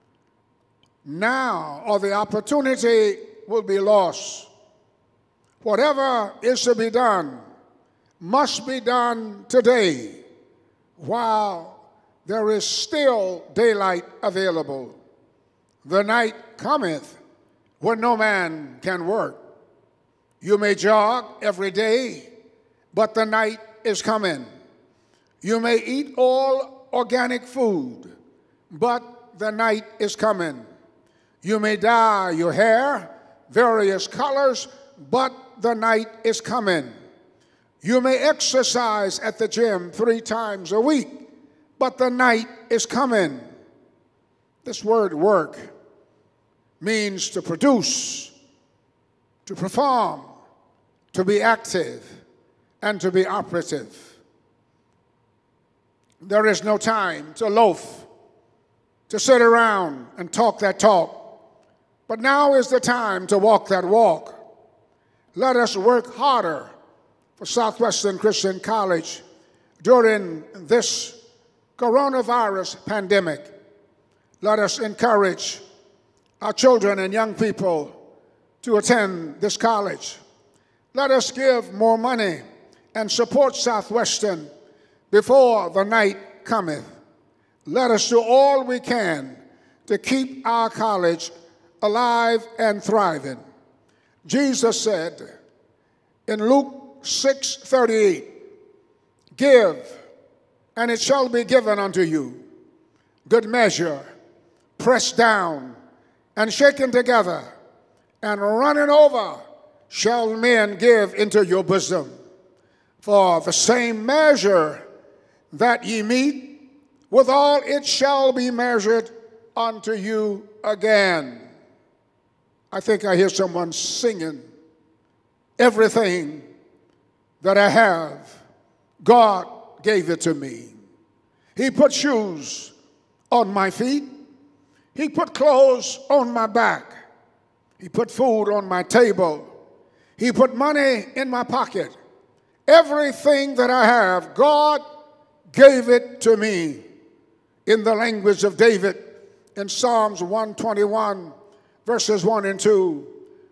now, or the opportunity will be lost. Whatever is to be done must be done today while there is still daylight available. The night cometh when no man can work. You may jog every day, but the night is coming. You may eat all organic food, but the night is coming. You may dye your hair various colors, but the night is coming. You may exercise at the gym three times a week, but the night is coming. This word work means to produce, to perform, to be active, and to be operative. There is no time to loaf, to sit around and talk that talk. But now is the time to walk that walk. Let us work harder for Southwestern Christian College during this coronavirus pandemic. Let us encourage our children and young people to attend this college. Let us give more money and support Southwestern before the night cometh. Let us do all we can to keep our college alive and thriving. Jesus said in Luke six thirty-eight, give, and it shall be given unto you. Good measure, pressed down, and shaken together, and running over, shall men give into your bosom. For the same measure that ye meet, withal it shall be measured unto you again. I think I hear someone singing, everything that I have, God gave it to me. He put shoes on my feet. He put clothes on my back. He put food on my table. He put money in my pocket. Everything that I have, God gave it to me. In the language of David, in Psalms one twenty-one, verses one and two,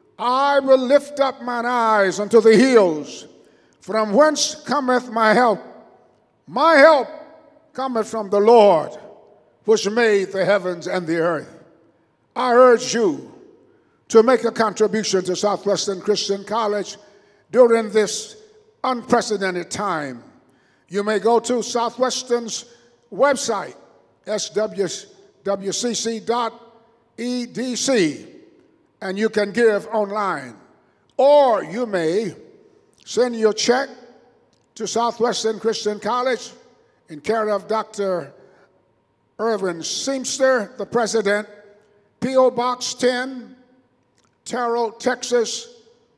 I will lift up mine eyes unto the hills, from whence cometh my help. My help cometh from the Lord, which made the heavens and the earth. I urge you to make a contribution to Southwestern Christian College during this unprecedented time. You may go to Southwestern's website, S W C C dot E D C, and you can give online. Or you may send your check to Southwestern Christian College in care of Doctor Irvin Seamster, the president, P O Box ten, Terrell, Texas,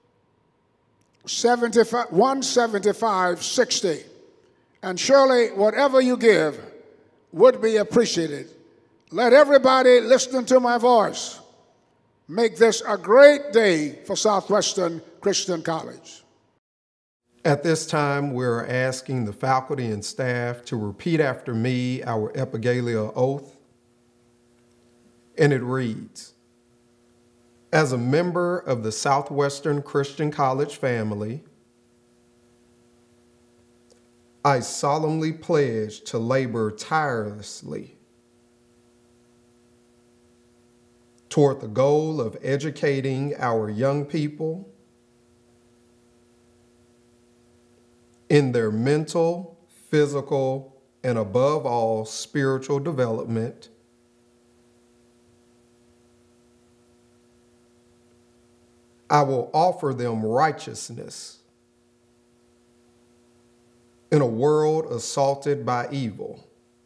one seventy-five sixty. And surely whatever you give would be appreciated. Let everybody listening to my voice make this a great day for Southwestern Christian College. At this time, we're asking the faculty and staff to repeat after me our Epaggellia oath, and it reads, as a member of the Southwestern Christian College family, I solemnly pledge to labor tirelessly toward the goal of educating our young people in their mental, physical, and above all, spiritual development. I will offer them righteousness in a world assaulted by evil,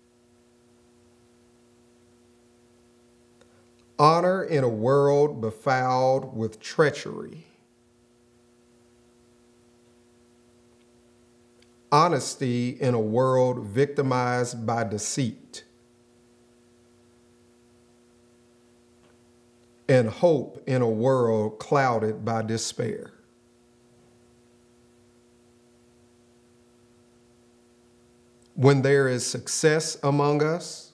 honor in a world befouled with treachery, honesty in a world victimized by deceit, and hope in a world clouded by despair. When there is success among us,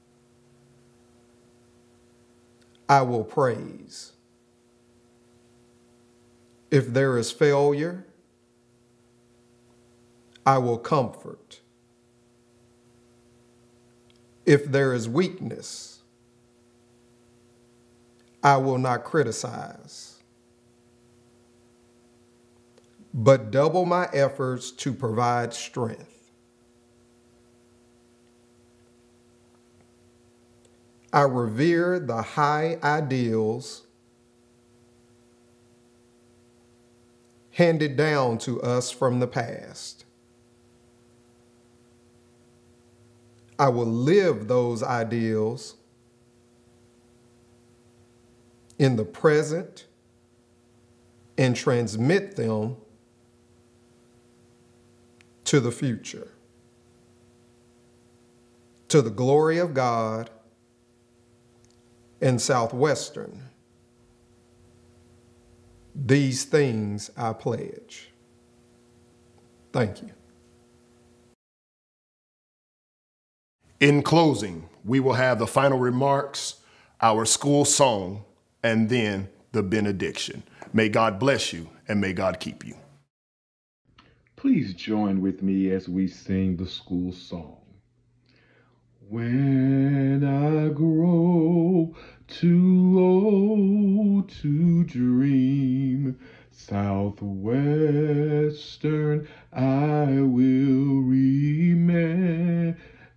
I will praise. If there is failure, I will comfort. If there is weakness, I will not criticize. but double my efforts to provide strength. I revere the high ideals handed down to us from the past. I will live those ideals in the present and transmit them to the future, to the glory of God and Southwestern. These things I pledge. Thank you. In closing, we will have the final remarks, our school song, and then the benediction. May God bless you and may God keep you. Please join with me as we sing the school song. When I grow too old to dream, Southwestern I will remember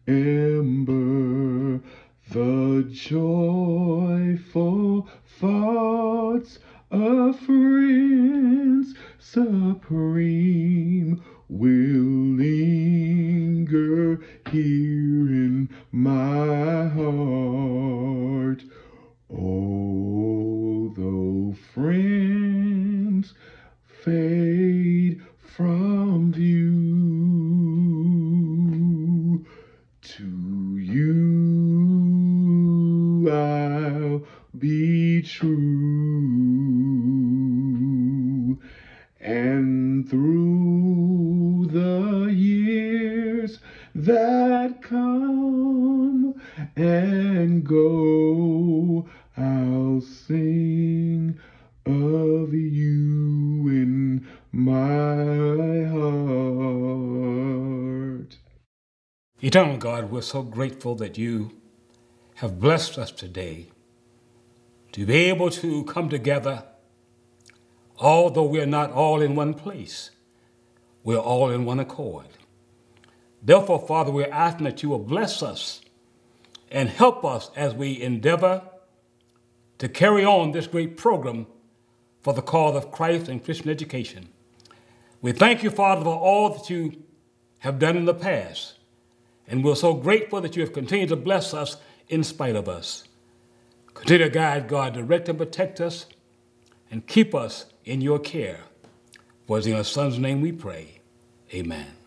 the joyful thoughts of friends supreme will linger here in my heart. Although friends fade from view, to you I'll be true. And through the years that come and go, I'll sing of you in my heart. Eternal God, we're so grateful that you have blessed us today to be able to come together. Although we're not all in one place, we're all in one accord. Therefore, Father, we're asking that you will bless us and help us as we endeavor to carry on this great program for the cause of Christ and Christian education. We thank you, Father, for all that you have done in the past, and we're so grateful that you have continued to bless us in spite of us. Continue to guide, God, direct and protect us, and keep us in your care. For it's in your Son's name we pray. Amen.